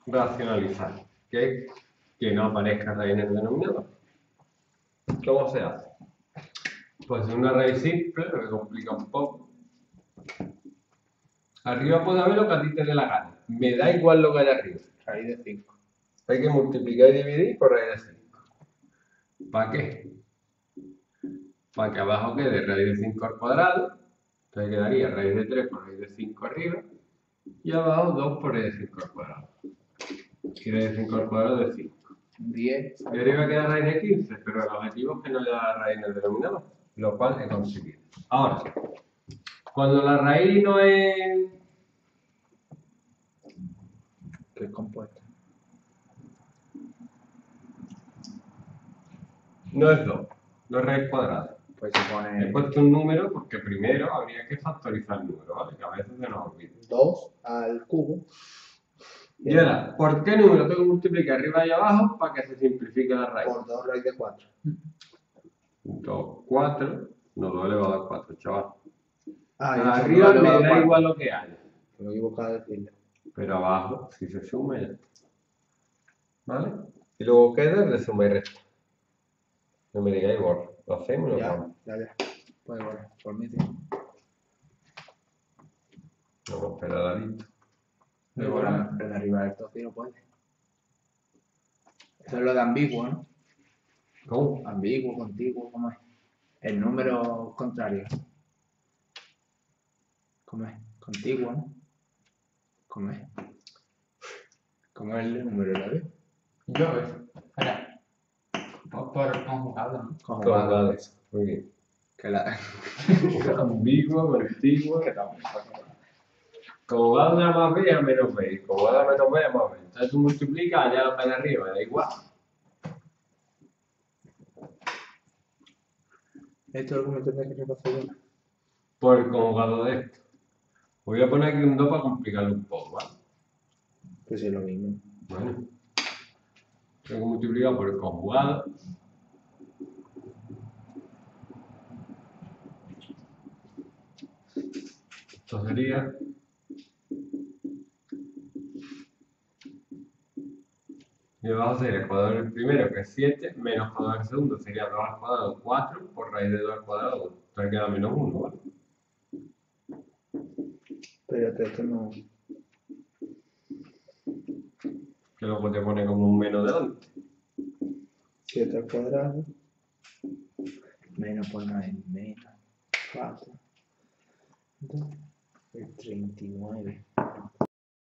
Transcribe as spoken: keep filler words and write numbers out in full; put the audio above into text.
racionalizar, que es que no aparezca raíz en el denominador. ¿Cómo se hace? Pues una raíz simple, lo que complica un poco. Arriba puede haber lo que a ti te dé la gana. Me da igual lo que haya arriba. Raíz de cinco. Hay que multiplicar y dividir por raíz de cinco. ¿Para qué? Para que abajo quede raíz de cinco al cuadrado. Entonces quedaría raíz de tres por raíz de cinco arriba. Y abajo dos por raíz de cinco al cuadrado. Y raíz de cinco al cuadrado de cinco. diez. Y arriba queda raíz de quince, pero el objetivo es que no haya la raíz en el denominador, lo cual he conseguido. Ahora, cuando la raíz no es... ¿Qué es compuesta? no es dos, no es raíz cuadrada. Pues se pone He puesto un número porque primero habría que factorizar el número, ¿vale? Que a veces se nos olvida. dos al cubo. Y ahora, ¿por qué número tengo que multiplicar arriba y abajo para que se simplifique la raíz? Por dos raíz de cuatro. dos, cuatro, no, dos elevado a cuatro, chaval. Ah, y Arriba me da igual lo que haya. Me he equivocado de decirle. Pero abajo, si se suma, ya está. ¿Vale? Y luego queda el de suma y resta. No me digáis borro. Lo hacemos y lo Ya, vamos. ya, ya. Puede borrar, por mí, sí. Vamos a esperar a la lista. De borrar, de arriba del todo, sí, no puede. Eso es lo de ambiguo, ¿no? ¿Cómo? Ambiguo, contiguo, ¿cómo es? El número contrario. ¿Cómo es? Contiguo, ¿no? ¿Cómo es? ¿Cómo es el número, lo ves? Yo, espera. Por, por conjugado, ¿no? Conjugado. Muy bien. Que la... Ambiguo, contiguo. que no. Conjugado de A más B a menos B. Conjugado de menos B a más B. Entonces tú multiplicas allá lo que hay arriba, da igual. Esto es lo que me tendré que repasar yo. Por el conjugado de esto. Voy a poner aquí un dos para complicarlo un poco, ¿vale? Pues es lo mismo. Bueno. Tengo que multiplicar por el conjugado. Esto sería... y abajo sería el cuadrado del primero, que es siete, menos cuadrado del segundo, sería dos al cuadrado, cuatro, por raíz de dos al cuadrado, dos. Entonces queda menos uno, ¿vale? Pero esto no... Que luego te pone como un menos delante. siete al cuadrado. Menos por nada, menos cuatro. dos, treinta y nueve.